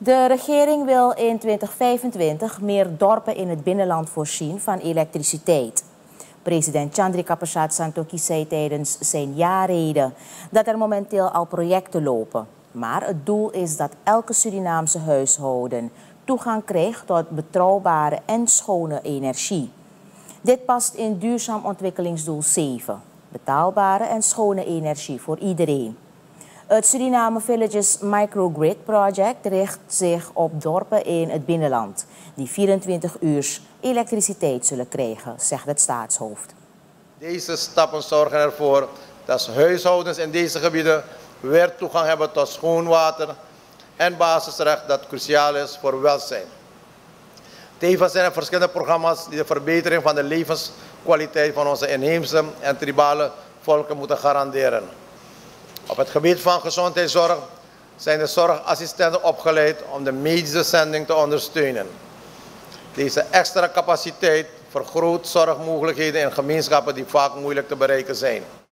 De regering wil in 2025 meer dorpen in het binnenland voorzien van elektriciteit. President Chandrika Persat Santokhi zei tijdens zijn jaarrede dat er momenteel al projecten lopen. Maar het doel is dat elke Surinaamse huishouden toegang krijgt tot betrouwbare en schone energie. Dit past in duurzaam ontwikkelingsdoel 7. Betaalbare en schone energie voor iedereen. Het Suriname Villages Microgrid Project richt zich op dorpen in het binnenland die 24 uur elektriciteit zullen krijgen, zegt het staatshoofd. Deze stappen zorgen ervoor dat huishoudens in deze gebieden weer toegang hebben tot schoon water en basisrecht dat cruciaal is voor welzijn. Tevens zijn er verschillende programma's die de verbetering van de levenskwaliteit van onze inheemse en tribale volken moeten garanderen. Op het gebied van gezondheidszorg zijn de zorgassistenten opgeleid om de medische zending te ondersteunen. Deze extra capaciteit vergroot zorgmogelijkheden in gemeenschappen die vaak moeilijk te bereiken zijn.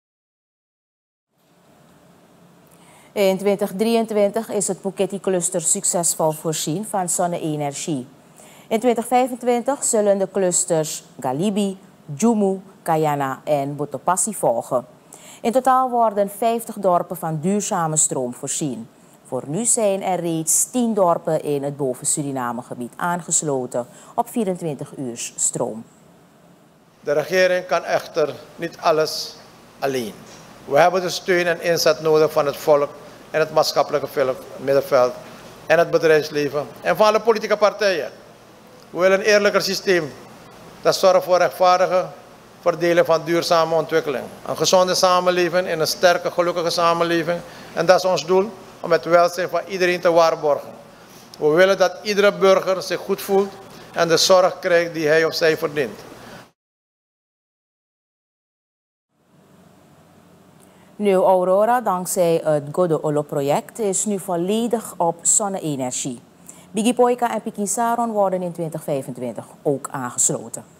In 2023 is het Puketi-cluster succesvol voorzien van zonne-energie. In 2025 zullen de clusters Galibi, Jumu, Kayana en Botopasi volgen. In totaal worden 50 dorpen van duurzame stroom voorzien. Voor nu zijn er reeds 10 dorpen in het boven-Suriname-gebied aangesloten op 24 uur stroom. De regering kan echter niet alles alleen. We hebben de steun en inzet nodig van het volk en het maatschappelijke middenveld en het bedrijfsleven en van alle politieke partijen. We willen een eerlijker systeem dat zorgt voor rechtvaardige verdeling van duurzame ontwikkeling. Een gezonde samenleving in een sterke, gelukkige samenleving. En dat is ons doel, om het welzijn van iedereen te waarborgen. We willen dat iedere burger zich goed voelt en de zorg krijgt die hij of zij verdient. Nieuw Aurora, dankzij het Godo-Olo-project, is nu volledig op zonne-energie. Bigi Poika en Pikin Saron worden in 2025 ook aangesloten.